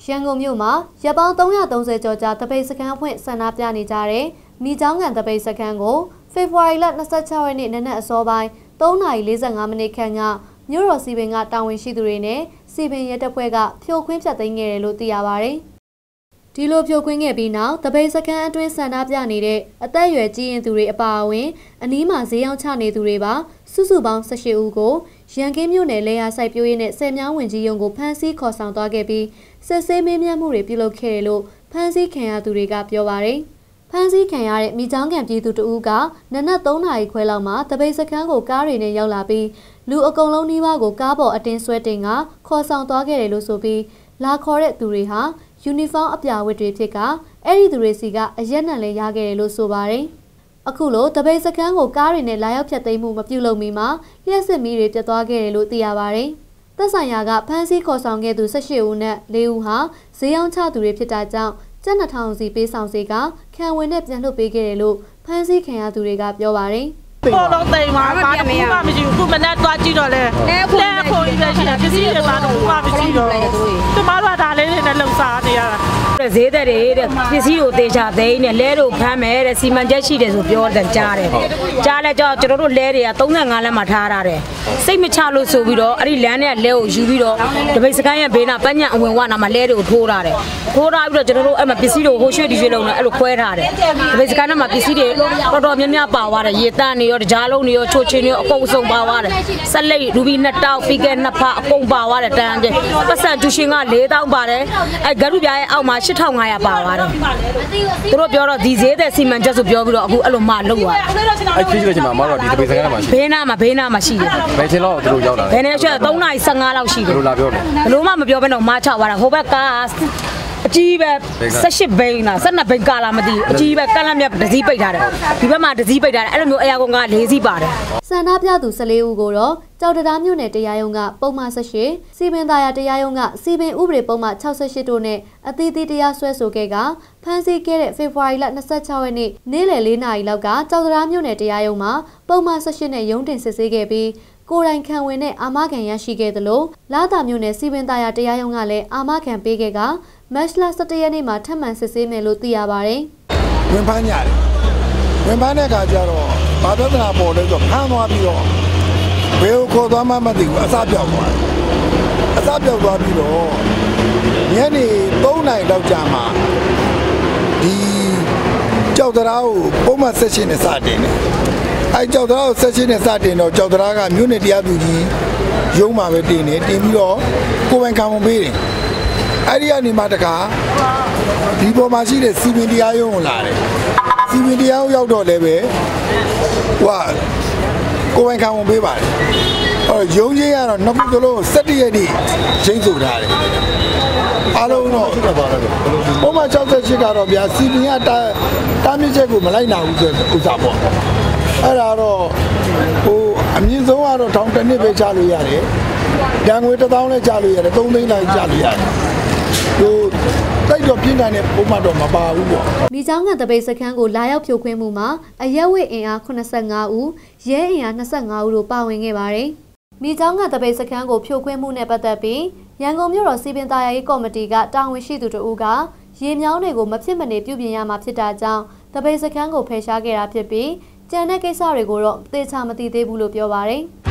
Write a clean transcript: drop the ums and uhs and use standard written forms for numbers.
ရန်ကုန်မြို့မှာရပ်ပေါင်း330ကျော်ကြာတပိတ်စခန်းဖွင့်ဆန္ဒပြနေကြတဲ့မိချောင်းကန်တပိတ်စခန်းကိုဖေဖော်ဝါရီလ26ရက်နေ့နနက်အစောပိုင်း3:45မိနစ်ခန့်ကမြို့တော်စီပင်ကတာဝန်ရှိသူတွေနဲ့စီပင်ရဲတပ်ဖွဲ့ကဖြိုခွင်းဖျက်သိမ်းခဲ့တယ်လို့သိရပါတယ်။ဒီလိုဖြိုခွင်းခဲ့ပြီးနောက်တပိတ်စခန်းအတွင်းဆန္ဒပြနေတဲ့အသက်အရွယ်ကြီးရင်သူတွေအပါအဝင်အနီးမှာဈေးရောင်းချနေသူတွေပါစုစုပေါင်း18ဦးကိုရန်ကင်းမြို့နယ်လေယာစိုက်ပျိုးရေးနဲ့ဆယ်မြောင်းဝင်ကြီးရုံကိုဖမ်းဆီးခေါ်ဆောင်သွားခဲ့ပြီးစစ်ဆေးမေးမြန်းမှုတွေပြုလုပ်ခဲ့တယ်လို့ဖမ်းဆီးခံရသူတွေကပြောပါတယ်။ဖမ်းဆီးခံရတဲ့မိချောင်းကန်ပြည်သူတဦးကနနက်3နာရီခွဲလောက်မှာတပိတ်စခန်းကိုကားတွေနဲ့ရောက်လာပြီးလူအကုန်လုံးနှီးပါးကိုကားပေါ်အတင်းဆွဲတင်ကခေါ်ဆောင်သွားခဲ့တယ်လို့ဆိုပြီးလာခေါ်တဲ့သူတွေဟာယူနီဖောင်းအပြာဝတ်တွေဖြစ်ကအဲ့ဒီသူတွေစီကအရက်နံလည်းရခဲ့တယ်လို့ဆိုပါတယ်။အခုလိုတပိတ်စခန်းကိုကားတွေနဲ့လာရောက်ဖြတ်သိမ်းမှုမပြုလုပ်မီမှာလျှက်စစ်မီးတွေပြတ်သွားခဲ့တယ်လို့သိရပါတယ်။သက်ဆိုင်ရာကဖမ်းဆီးခေါ်ဆောင်ခဲ့သူ18ဦးနဲ့4ဦးဟာဈေးရောင်းချသူတွေဖြစ်တာကြောင့်ကျပ်2000စီပေးဆောင်စေကခံဝင်နဲ့ပြန်လွှတ်ပေးခဲ့တယ်လို့ဖမ်းဆီးခံရသူတွေကပြောပါတယ်။ပေါ်လုံးသိမ်းမှာဘာမှမရှိဘူးခုမနဲ့တွားကြည့်တော့လဲလဲခုန်ကြီးပဲရှိတာပစ္စည်းတွေဘာမှမရှိတော့သူမတို့ကဒါလေးတွေနဲ့လှုပ်ရှားနေရတာဈေးတဲ့တွေတဲ့ပစ္စည်းကိုတေချာသိမ်းနဲ့လဲတို့ဖမ်းမယ်တဲ့စီမံချက်ရှိတယ်ဆိုပြောတယ်ကြားတယ်ကြားလဲကြောကျွန်တော်တို့လဲတွေက35လမ်းမှာထားရတယ်စိတ်မချလို့ဆိုပြီးတော့အဲ့ဒီလမ်းနဲ့လဲကိုယူပြီးတော့တပိတ်စကန်းရဲ့ဘေးနာပညံအဝင်ဝနာမှာလဲတွေကိုထိုးထားတယ်ထိုးထားပြီးတော့ကျွန်တော်တို့အဲ့မှာပစ္စည်းတွေကိုဟိုရွှေ့ဒီရွှေ့လုံးနဲ့အဲ့လိုခွဲထားတယ်တပိတ်စကန်းမှာပစ္စည်းတွေတော်တော်များများပါသွားတယ်ရေတန်းတွေရောကြားလုံးတွေရောချိုချင်းတွေရောအကုန်စုံပါသွားတယ်ဆက်လက်ရူဘီ2တောက်ပီကဲ2ဖအကုန်ပါသွားတယ်တန်းပြပတ်စံကျူရှင်က4000ပါတယ်အဲ့ဂရုပြရဲ့အောက်မှာ8500ပါသွားတယ်သူတို့ပြောတော့ဒီဈေးတဲ့စီမံချက်ဆိုပြောပြီးတော့အခုအဲ့လိုမှလောက်သွားအဲ့ဖြစ်တဲ့ချိန်မှာမတော်ဒီတပိတ်စကန်းမှာရှိဘေးနားမှာရှိတယ်ဘယ်ချိန်လောက်သူတို့ရောက်လာလဲဘယ်နဲ့ရှိ3:15လောက်ရှိတယ်ဘယ်လိုလာပြောလဲဘလို့မှမပြောဘဲတော့မချသွားတာဟိုဘက်ကအကြီးပဲ18ဘိန်းလား12ဘိန်းကာလာမသိဘူးအကြီးပဲကန့်လန့်မြတ်ဒစည်းပိတ်ထားတယ်ဒီဘက်မှာဒစည်းပိတ်ထားတယ်အဲ့လိုမျိုးအရာကောင်က4စီးပါတယ်ဆန္ဒပြသူ14ဦးကိုတော့ကြောက်တရားမြို့နယ်တရားရုံးကပုံမှန်18စီပင်သားရတရားရုံးကစီပင်ဥပဒေပုံမှန်68တို့နဲ့အသီးသီးတရားစွဲဆိုခဲ့ကဖမ်းဆီးခဲ့တဲ့ဖေဖော်ဝါရီလ26ရက်နေ့နေ့လယ်4နာရီလောက်ကကြောက်တရားမြို့နယ်တရားရုံးမှာပုံမှန်18နဲ့ရုံးတင်စစ်ဆေးခဲ့ပြီးကိုယ်တိုင်ခံဝင်တဲ့အာမခံရရှိခဲ့သလိုလာတာမြို့နယ်စီပင်သားရတရားရုံးကလည်းအာမခံပေးခဲ့ကမတ်လ17ရက်နေ့မှာထပ်မံစစ်ဆေးမယ်လို့သိရပါတယ်။ဝင်ဖမ်းရတယ်။ဝင်ဖမ်းတဲ့အခါကျတော့ဘာပြဿနာပေါ်လဲဆိုဖမ်းသွားပြီးတော့ဘယ်ကိုခေါ်သွားမှမသိဘူးအစပြောက်သွားတယ်။အစပြောက်သွားပြီးတော့ညနေ3နာရီလောက်ကြာမှဒီကြောက်တရားကိုပုံမှန်ဆက်ရှင်နဲ့စတင်တယ်။အဲကြောက်တရားကိုဆက်ရှင်နဲ့စတင်တော့ကြောက်တရားကမြို့နယ်တရားသူကြီးရုံးမှာပဲတင်တယ်တင်ပြီးတော့ကိုယ်ပိုင်ခံဝန်ပေးတယ်။အဲ့ဒီကနေမှတခါဒီပေါ်မှာရှိတဲ့စီပင်တရားရုံးကိုလာတယ်စီပင်တရားရောက်တော့လည်းပဲဟိုကိုယ်ပိုင်ခံဝန်ပေးပါတယ်ဟောရုံးချင်းကတော့နှစ်ခုစလုံး17ရက်နေ့ချိန်ဆိုထားတယ်အားလုံးတော့ပုံမှန်68ကတော့ဗျာစီပင်ကတားမြစ်ချက်ကိုမလိုက်နိုင်ဘူးဆိုတဲ့ဥစ္စာပေါ့အဲ့ဒါတော့ဟိုအမြင့်ဆုံးကတော့ထောင်တစ်နှစ်ပဲချလို့ရတယ်ဒဏ်ငွေ1000လည်းချလို့ရတယ်3သိန်းလည်းချလို့ရတယ်ဟိုတိုက်တော့ပြင်းထန်တဲ့ပုံမှန်တော့မပါဘူးပေါ့မိချောင်းကန်တပိတ်စခန်းကိုလာရောက်ဖြိုခွင်းမှုမှာအရက်ဝတ်အင်အား85ဦးရဲအင်အား25ဦးတို့ပါဝင်ခဲ့ပါတယ်မိချောင်းကန်တပိတ်စခန်းကိုဖြိုခွင်းမှုနဲ့ပတ်သက်ပြီးရန်ကုန်မြို့တော်စီပင်သားရေးကော်မတီကတာဝန်ရှိသူတို့ကရေမြောင်းတွေကိုမဖြစ်မနေပြုပြင်ရမှာဖြစ်တာကြောင့်တပိတ်စခန်းကိုဖယ်ရှားခဲ့တာဖြစ်ပြီးကျန်တဲ့ကိစ္စတွေကိုတော့သေချာမသိသေးဘူးလို့ပြောပါတယ်